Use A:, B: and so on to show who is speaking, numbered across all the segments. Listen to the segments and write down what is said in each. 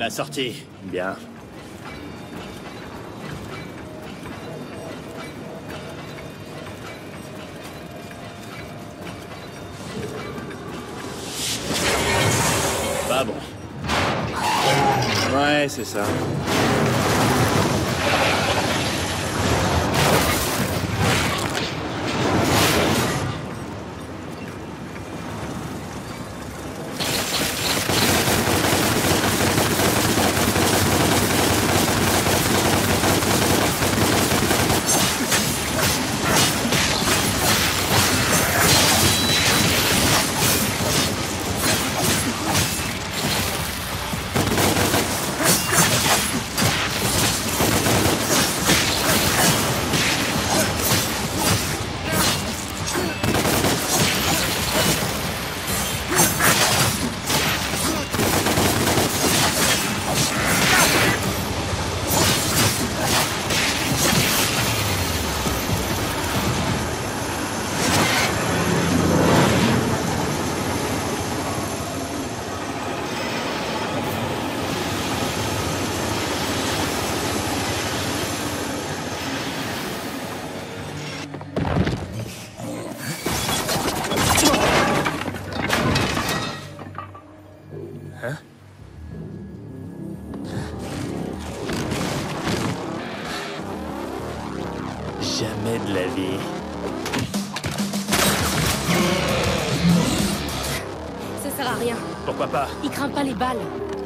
A: La sortie. Bien. Pas bon. Ouais, c'est ça. Jamais de la vie.
B: Ça sert à rien.
A: Pourquoi pas?
B: Il craint pas les balles.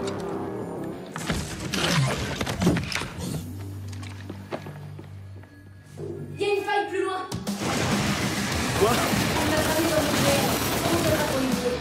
B: Il y a une faille plus loin.
A: Quoi?
B: On a attrapé dans le nucléaire. On ne pas pour l'oublier.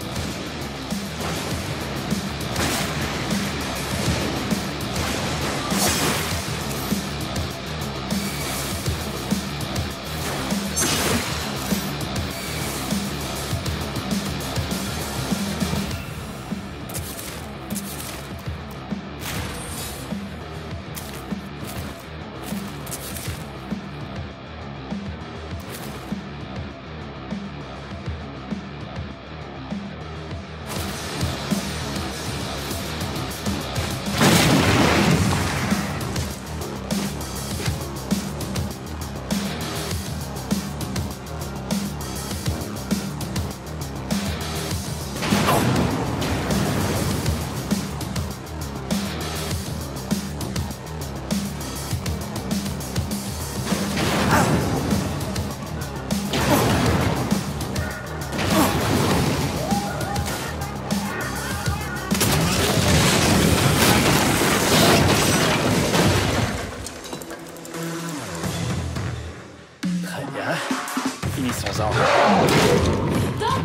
A: Très bien. Finissons-en.
B: Attends.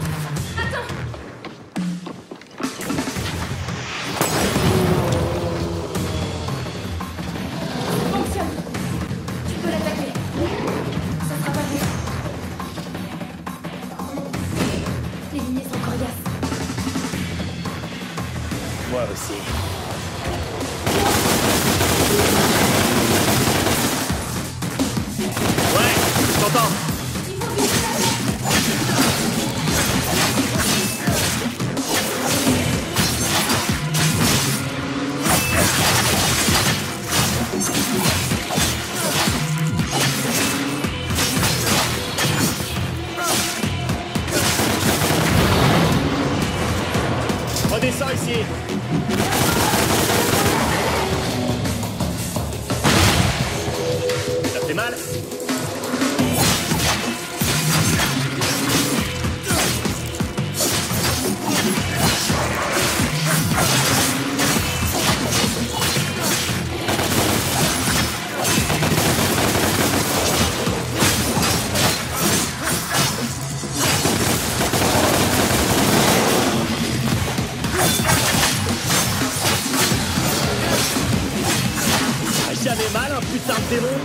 B: Fonctionne. Tu peux l'attaquer. Ça sera pas bien. Les lignées sont coriaces.
A: Moi aussi. Ouais, je t'entends.
B: Il faut vite.
A: Redescends ici. Ça fait mal? Jamais mal, un putain de démon.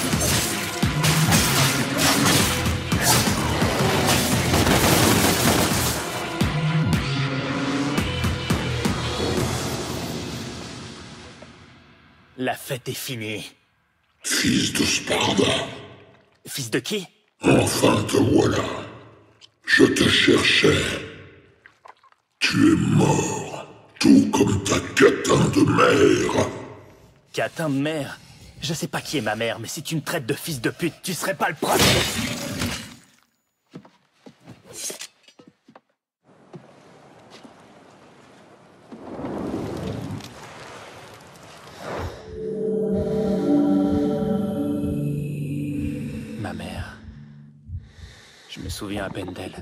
A: La fête est finie.
C: Fils de Sparda,
A: Fils de qui?
C: enfin te voilà. Je te cherchais. Tu es mort. Tout comme ta catin de mère.
A: Catin de mère? Je sais pas qui est ma mère, mais si tu me traites de fils de pute, tu serais pas le premier. Ma mère. Je me souviens à peine d'elle.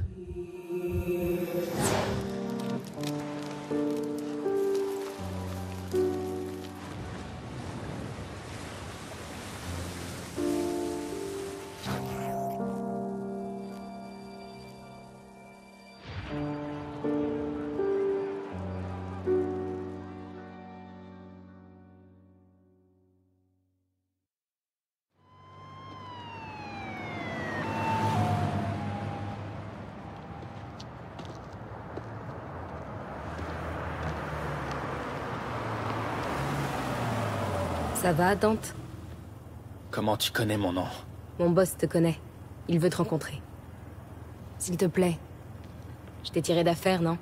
D: Ça va, Dante?
A: Comment tu connais mon nom?
D: Mon boss te connaît. Il veut te rencontrer. S'il te plaît. Je t'ai tiré d'affaire, non?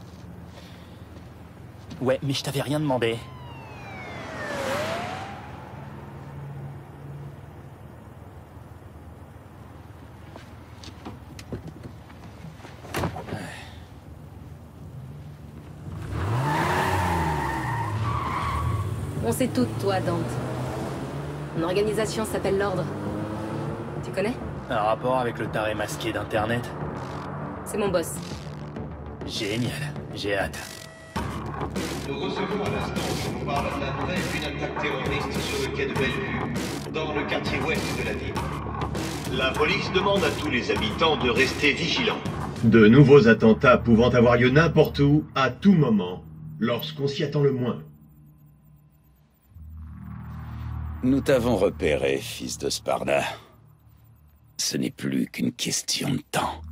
A: Ouais, mais je t'avais rien demandé.
D: On sait tout de toi, Dante. Mon organisation s'appelle l'Ordre. Tu connais?
A: Un rapport avec le taré masqué d'Internet?
D: C'est mon boss.
A: Génial, j'ai hâte.
E: Nous recevons à l'instant, je vous parle, la veille d'une attaque terroriste sur le quai de Bellevue, dans le quartier ouest de la ville.
F: La police demande à tous les habitants de rester vigilants.
G: De nouveaux attentats pouvant avoir lieu n'importe où, à tout moment, lorsqu'on s'y attend le moins.
H: Nous t'avons repéré, fils de Sparda. Ce n'est plus qu'une question de temps.